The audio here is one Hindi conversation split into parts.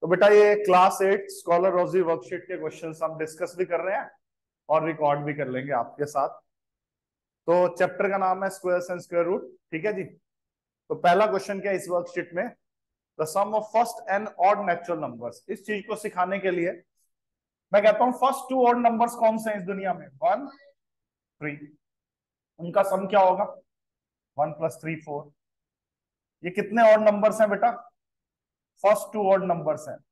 तो बेटा ये क्लास 8 स्कॉलर रोजी वर्कशीट के क्वेश्चंस हम डिस्कस भी कर रहे हैं और रिकॉर्ड भी कर लेंगे आपके साथ। तो चैप्टर का नाम है स्क्वायर्स एंड स्क्वायर रूट। ठीक है जी। तो पहला क्वेश्चन क्या है इस वर्कशीट में, the sum of first n odd natural numbers. इस चीज को सिखाने के लिए मैं कहता हूं फर्स्ट टू ऑड नंबर्स कौन से हैं इस दुनिया में, 1 3, उनका सम क्या होगा 1 + 3 4। ये कितने ऑड नंबर्स हैं बेटा, फर्स्ट टू ऑड नंबर्स हैं।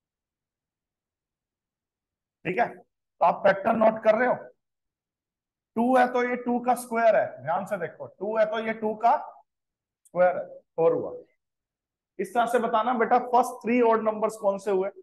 ठीक है, तो आप पैटर्न नोट कर रहे हो। 2 है तो ये 2 का स्क्वायर है, ध्यान से देखो 2 है तो ये 2 का स्क्वायर है, 4 हुआ। इस तरह से बताना बेटा फर्स्ट 3 ऑड नंबर्स कौन से हुए,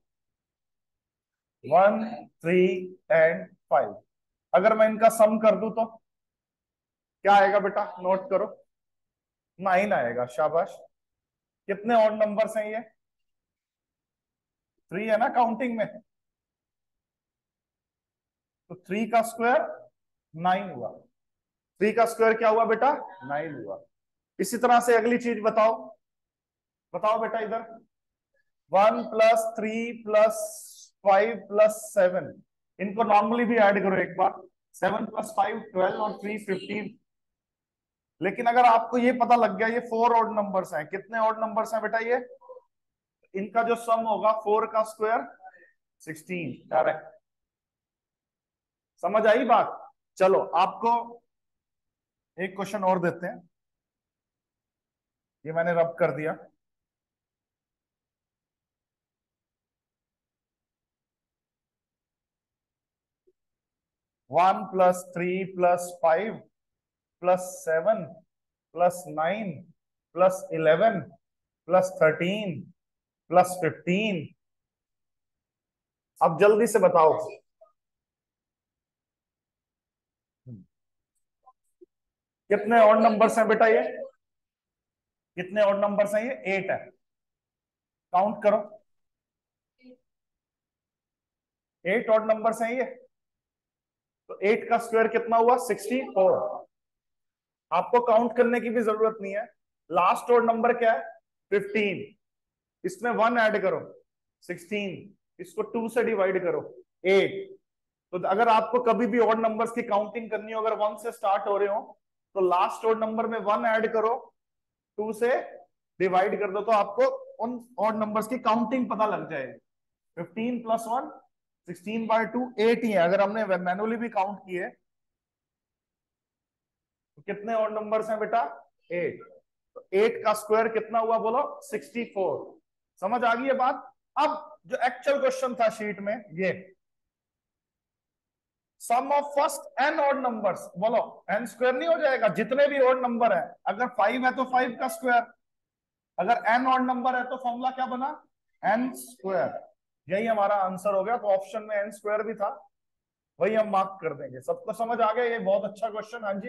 1 3 एंड 5। अगर मैं इनका सम कर दूं तो क्या आएगा बेटा, नोट करो 9 आएगा। शाबाश। कितने ऑड नंबर्स हैं ये, 3 है ना काउंटिंग में, तो 3 का स्क्वायर 9 हुआ। 3 का स्क्वायर क्या हुआ बेटा, 9 हुआ। इसी तरह से अगली चीज बताओ, बताओ बेटा इधर 1 + 3 + 5 + 7, इनको नॉर्मली भी ऐड करो एक बार। 7 + 5 12 और 3 15। लेकिन अगर आपको ये पता लग गया ये 4 ऑड नंबर्स हैं, कितने ऑड नंबर्स हैं बेटा ये, इनका जो सम होगा 4 का स्क्वायर 16। करेक्ट, समझ आई बात। चलो आपको एक क्वेश्चन और देते हैं, ये मैंने रब कर दिया। One plus 3 + 5 + 7 + 9 + 11 + 13 + 15। अब जल्दी से बताओ कितने ऑड नंबर्स हैं बेटा ये, कितने ऑड नंबर्स हैं ये, 8 है। काउंट करो, 8 ऑड नंबर्स हैं ये। तो 8 का स्क्वायर कितना हुआ, 64। आपको काउंट करने की भी जरूरत नहीं है। लास्ट ऑड नंबर क्या है, 15। इसमें 1 ऐड करो 16, इसको 2 से डिवाइड करो 8। तो अगर आपको कभी भी ऑड नंबर्स की काउंटिंग करनी हो, अगर 1 से स्टार्ट हो रहे हो तो लास्ट ऑड नंबर में 1 ऐड करो, 2 से डिवाइड कर दो, तो आपको उन ऑड नंबर्स की काउंटिंग पता लग जाएगी। 15 + 1 16/2 8 ही है। अगर हमने मैनुअली भी काउंट किए तो कितने ऑड नंबर्स हैं बेटा, 8। तो 8 का स्क्वायर कितना हुआ बोलो, 64। समझ आ गई ये बात। अब जो एक्चुअल क्वेश्चन था शीट में, ये sum of first n odd numbers, बोलो एन स्क्वायर नहीं हो जाएगा, जितने भी ऑड नंबर है। अगर 5 है तो 5 का स्क्वायर, अगर एन ऑड नंबर है तो फॉर्मूला क्या बना, एन स्क्वायर। यही हमारा आंसर हो गया। तो ऑप्शन में एन स्क्वायर भी था, वही हम मार्क कर देंगे। सबको समझ आ गया, ये बहुत अच्छा क्वेश्चन। हाँ जी।